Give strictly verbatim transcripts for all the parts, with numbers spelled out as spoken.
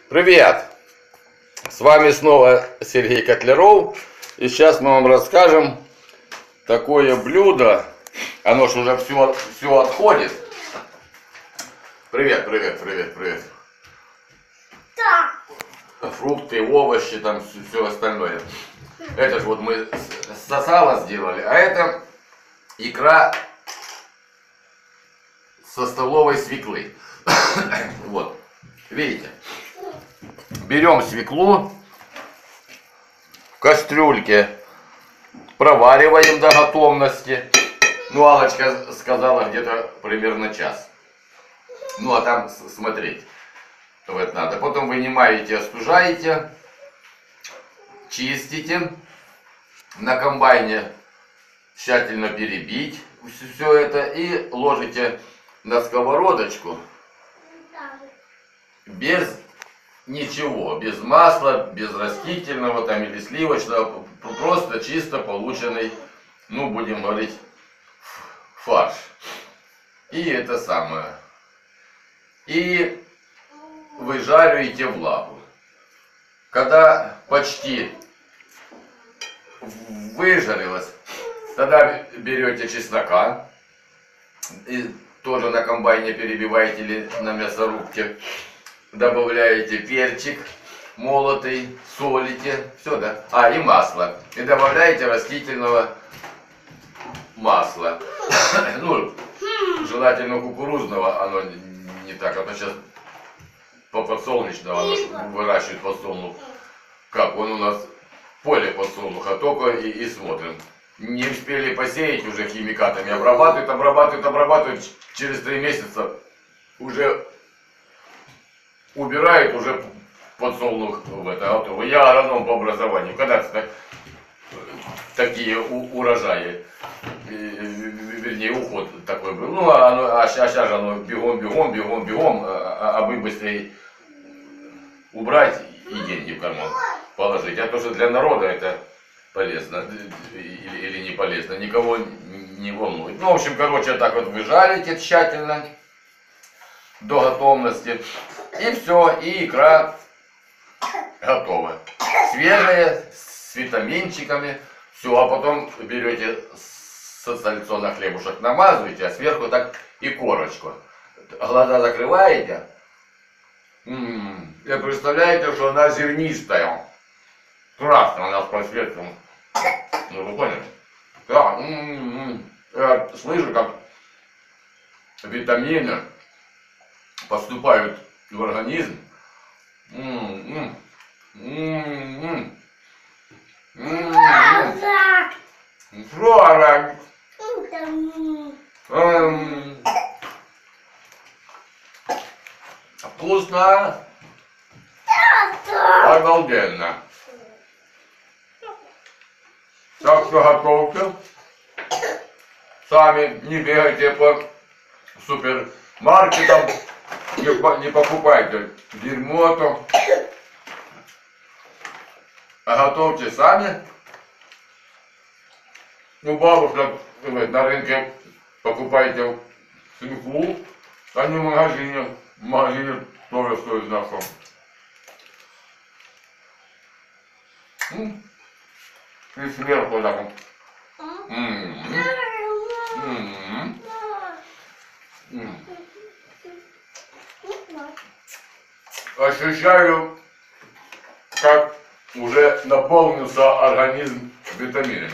Привет! С вами снова Сергей Котляров. И сейчас мы вам расскажем такое блюдо. Оно ж уже все, все отходит. Привет, привет, привет, привет. Да. Фрукты, овощи, там все остальное. Это же вот мы со сала сделали. А это икра со столовой свеклы. Вот. Видите? Берем свеклу, в кастрюльке провариваем до готовности. Ну, Аллочка сказала, где-то примерно час. Ну, а там смотреть вот надо. Потом вынимаете, остужаете, чистите. На комбайне тщательно перебить все это и ложите на сковородочку без ничего, без масла, без растительного там или сливочного, просто чисто полученный, ну будем говорить, фарш. И это самое. И выжариваете влагу. Когда почти выжарилось, тогда берете чеснока и тоже на комбайне перебиваете или на мясорубке. Добавляете перчик молотый, солите, все, да? А, и масло. И добавляете растительного масла. Ну, желательно кукурузного, оно не так, а то сейчас по подсолнечного оно выращивают подсолнух. Как он у нас поле подсолнуха, только и, и смотрим. Не успели посеять, уже химикатами обрабатывают, обрабатывают, обрабатывают. Через три месяца уже убирает, уже подсолнух в это готово. Я агроном по образованию. Когда-то так, такие у, урожаи, вернее, уход такой был. Ну, а, оно, а, а сейчас же оно бегом, бегом, бегом, бегом, а, а бы быстрее убрать и деньги в карман положить. А то, что для народа это полезно или, или не полезно, никого не волнует. Ну, в общем, короче, так вот вы жарите тщательно до готовности. И все, и икра готова. Свежая, с витаминчиками. Все, а потом берете со сальцо на хлебушек, намазываете, а сверху так и корочку. Глаза закрываете. М-м-м. И представляете, что она зернистая. Красная она с просветом. Ну, вы поняли? Да, м-м-м. Я слышу, как витамины поступают в организм. М-м-м. М-м-м. М-м-м. Флора. М-м. Вкусно. Обалденно. Так что готовьте. Сами не бегайте по супермаркетам. Не, не покупайте дерьмо-то, а готовьте сами. Ну, бабушка на рынке покупайте свеклу, а не в магазине. В магазине тоже стоит знаком. И сверху так вот. М-м-м. М-м-м. М-м. Ощущаю, как уже наполнился организм витаминами.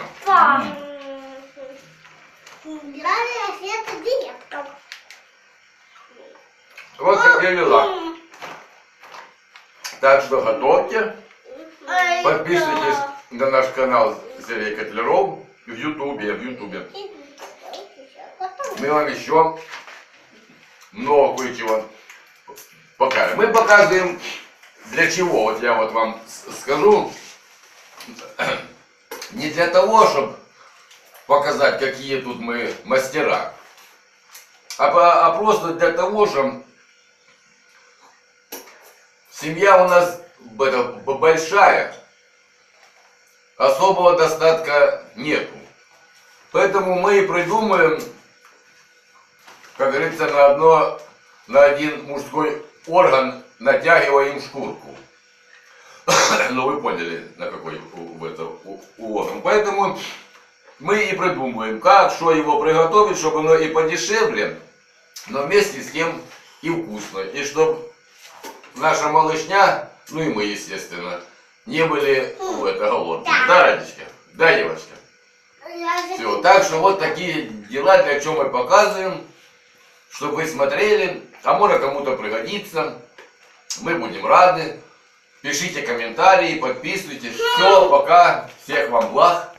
Вот такие дела. Так что готовьте. Подписывайтесь на наш канал Сергей Котляров в Ютубе. В Ютубе. Мы вам еще много кое-чего покажем. Мы показываем для чего. Вот я вот вам скажу. Не для того, чтобы показать, какие тут мы мастера, а, а просто для того, чтобы семья у нас это, большая, особого достатка нету. Поэтому мы и придумаем, как говорится, на одно, на один мужской орган натягиваем шкурку. Ну вы поняли, на какой у, это, у, у орган. Поэтому мы и придумываем, как, что его приготовить, чтобы оно и подешевле, но вместе с тем и вкусно. И чтобы наша малышня, ну и мы, естественно, не были в это, голодные. Да, Радечка? Да, девочка? Все. Так что вот такие дела, для чего мы показываем, чтобы вы смотрели, а может кому-то пригодится. Мы будем рады. Пишите комментарии, подписывайтесь. Все, пока. Всех вам благ.